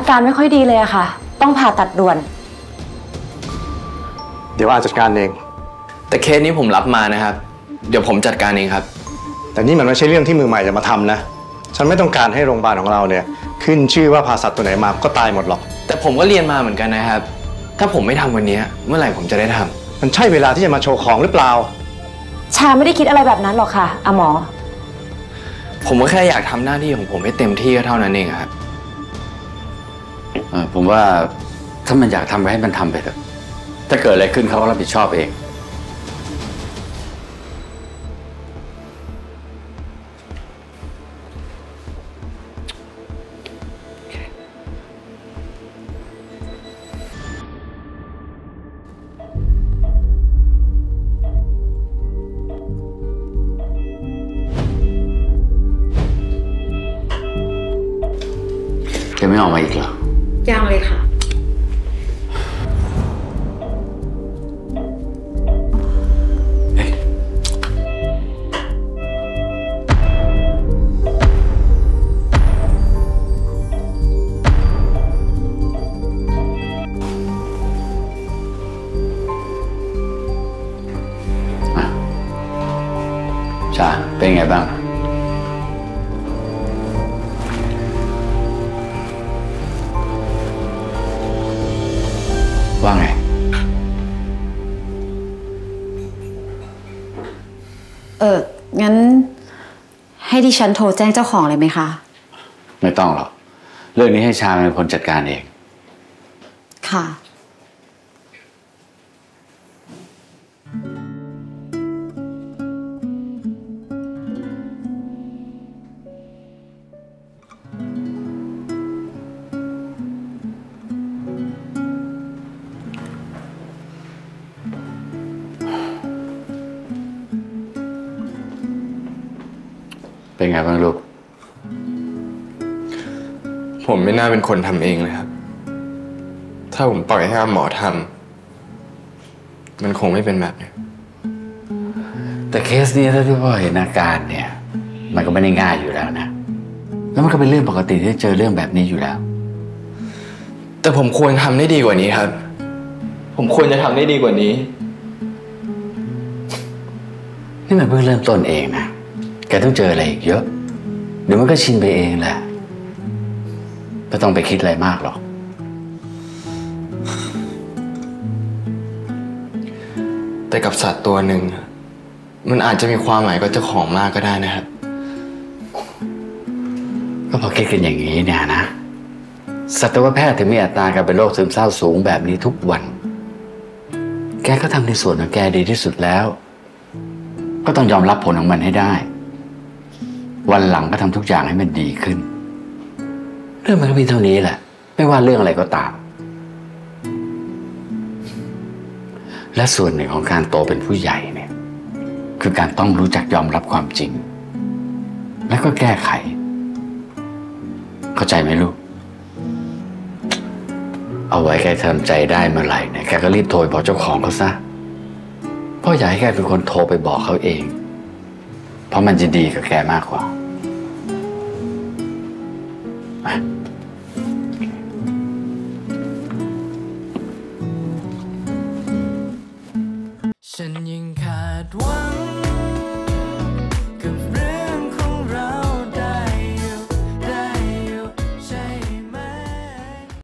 การไม่ค่อยดีเลยอะค่ะต้องผ่าตัดด่วนเดี๋ยวอาจัดการเองแต่เคสนี้ผมรับมานะครับเดี๋ยวผมจัดการเองครับแต่นี่มันไม่ใช่เรื่องที่มือใหม่จะมาทำนะฉันไม่ต้องการให้โรงพยาบาลของเราเนี่ยขึ้นชื่อว่าพาสัตว์ตัวไหนมาก็ตายหมดหรอกแต่ผมก็เรียนมาเหมือนกันนะครับถ้าผมไม่ทำวันนี้เมื่อไหร่ผมจะได้ทำมันใช่เวลาที่จะมาโชว์ของหรือเปล่าชาไม่ได้คิดอะไรแบบนั้นหรอกค่ะอาหมอผมก็แค่อยากทำหน้าที่ของผมให้เต็มที่ก็เท่านั้นเองครับผมว่าถ้ามันอยากทำอะไรให้มันทำไปเถอะถ้าเกิดอะไรขึ้นเขาก็รับผิดชอบเองแกไม่ออกมาอีกเหรอยังเลยค่ะชาเป็นไงบ้างว่าไงงั้นให้ดิฉันโทรแจ้งเจ้าของเลยไหมคะไม่ต้องหรอกเรื่องนี้ให้ชาเป็นคนจัดการเองค่ะเป็นไงบ้างลูกผมไม่น่าเป็นคนทำเองเลยครับถ้าผมปล่อยให้หมอทำมันคงไม่เป็นแบบนี้แต่เคสนี้ถ้าที่พ่อเห็นอาการเนี่ยมันก็ไม่ได้ง่ายอยู่แล้วนะแล้วมันก็เป็นเรื่องปกติที่เจอเรื่องแบบนี้อยู่แล้วแต่ผมควรทำได้ดีกว่านี้ครับผมควรจะทำได้ดีกว่านี้นี่มันเพิ่งเริ่มต้นเองนะแกต้องเจออะไรอีกเยอะเดี๋ยวมันก็ชินไปเองแหละไม่ต้องไปคิดอะไรมากหรอกแต่กับสัตว์ตัวหนึ่งมันอาจจะมีความหมายกับเจ้าของมากก็ได้นะครับก็พอคิดกันอย่างนี้เนี่ยนะสัตวแพทย์ถึงมีอัตราการเป็นโรคซึมเศร้าสูงแบบนี้ทุกวันแกก็ทำในส่วนของแกดีที่สุดแล้วก็ต้องยอมรับผลของมันให้ได้วันหลังก็ทำทุกอย่างให้มันดีขึ้นเรื่องมันก็มีเท่านี้แหละไม่ว่าเรื่องอะไรก็ตามและส่วนหนึ่งของการโตเป็นผู้ใหญ่เนี่ยคือการต้องรู้จักยอมรับความจริงและก็แก้ไขเข้าใจไหมลูกเอาไว้แกทำใจได้เมื่อไหร่เนี่ยแกก็รีบโทรบอกเจ้าของเขาซะพ่ออยากให้แกเป็นคนโทรไปบอกเขาเองเพราะมันจะดีกับแกมากกว่า